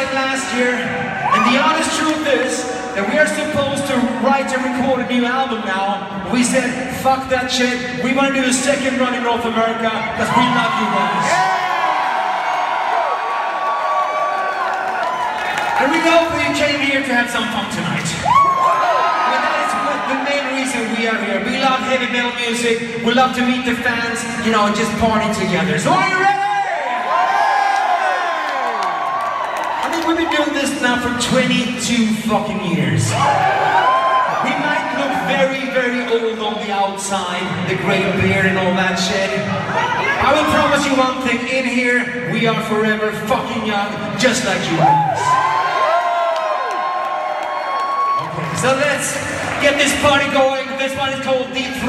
time last year, and the honest truth is that we are supposed to write and record a new album now. We said, fuck that shit, we want to do a second run in North America, because we love you guys. And we hope that you came here to have some fun tonight. And that is the main reason we are here. We love heavy metal music, we love to meet the fans, you know, and just party together. So are you ready? We've been doing this now for 22 fucking years. We might look very, very old on the outside, the grey beard and all that shit. I will promise you one thing, in here, we are forever fucking young, just like you guys. Okay, so let's get this party going. This one is called Deep